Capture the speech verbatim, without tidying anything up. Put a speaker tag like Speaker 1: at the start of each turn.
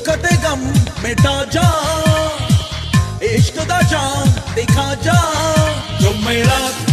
Speaker 1: दुख ते गम मिटा जा, इश्क दा जाम दिखा जा, जो मेरा